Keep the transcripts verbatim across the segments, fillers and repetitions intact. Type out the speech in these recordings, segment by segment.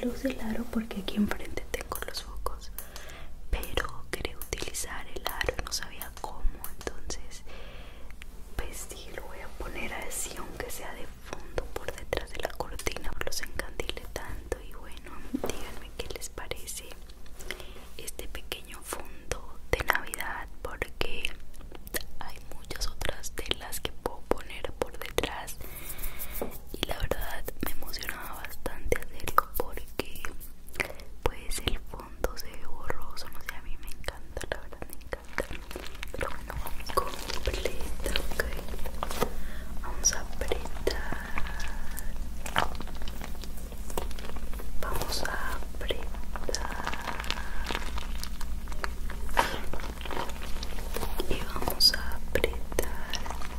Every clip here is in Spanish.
luz del aro porque aquí enfrente tengo los focos, pero quería utilizar el aro y no sabía cómo, entonces pues dije lo voy a poner así aunque sea de fondo por detrás de la cortina, no los encandile tanto. Y bueno, díganme qué les parece este pequeño fondo de Navidad, porque hay muchas otras telas que puedo poner por detrás y la verdad me emocionaba bastante hacerlo porque pues el fondo se ve borroso, no sé, a mí me encanta, la verdad me encanta. Pero bueno, vamos completa, ok, vamos a apretar, vamos a apretar y vamos a apretar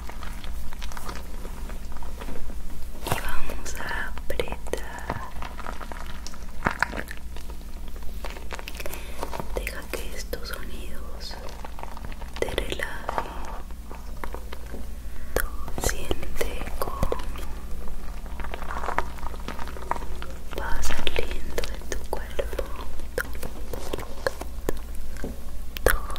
y vamos a apretar. Deja que estos sonidos te relajen. Siente cómo va saliendo de tu cuerpo todo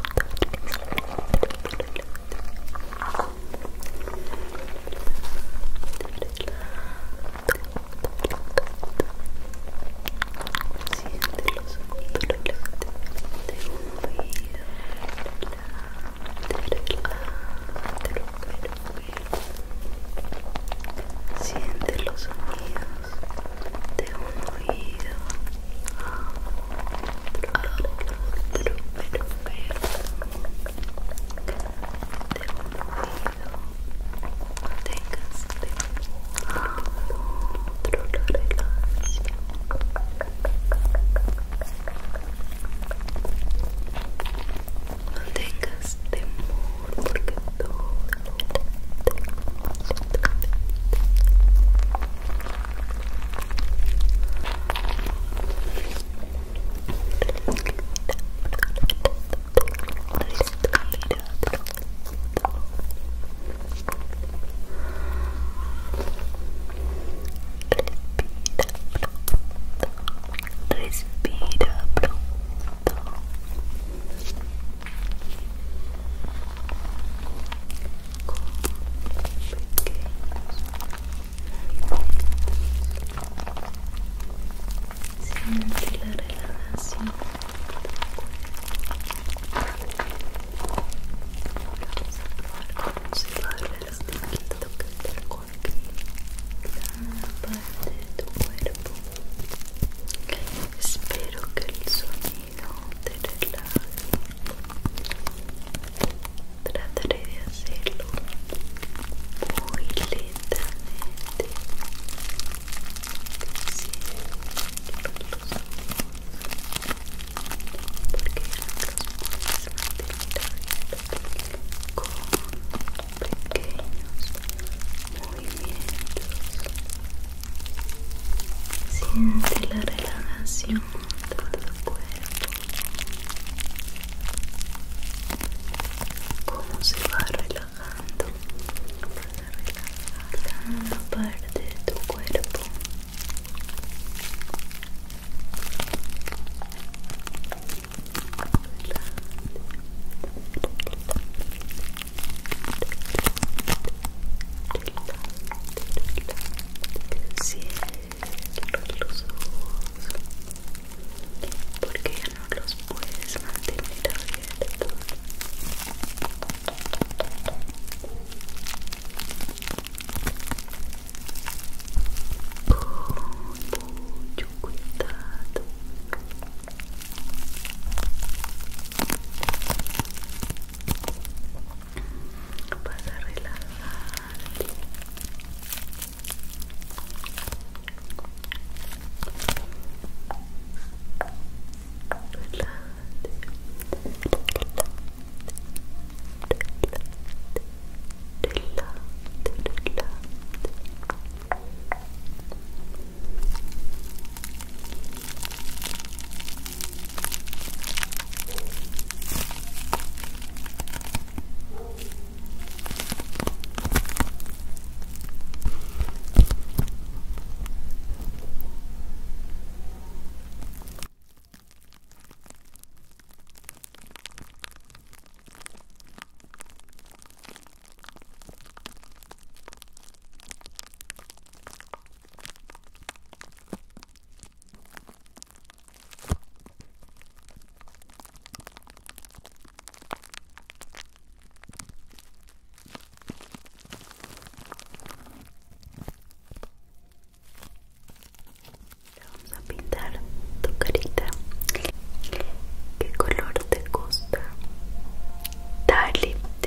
siente los sonidos de un oído, relájate,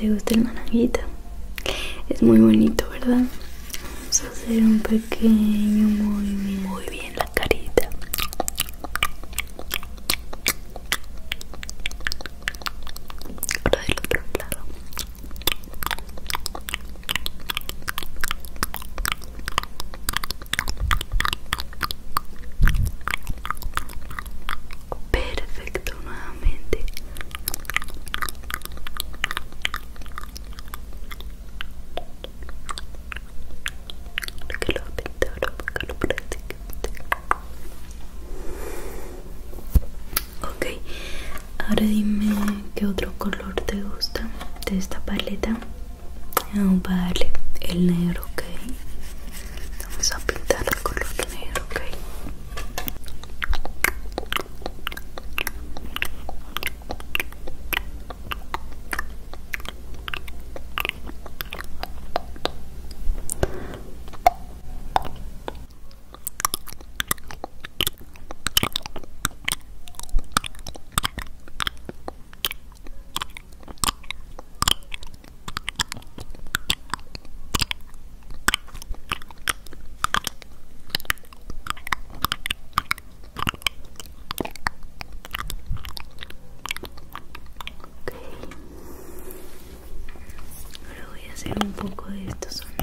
¿Te gusta el naranjita? Es muy bonito, ¿verdad? Vamos a hacer un pequeño movimiento. Muy bien la carita. Ahora del otro lado. Perfecto, nuevamente. Que lo pintaron para que lo practiquen. Ok, ahora dime qué otro color te gusta de esta paleta. Oh, vale, el negro, ok. Vamos a pintar el color negro, ok. Ahora voy a hacer un poco de estos sonidos.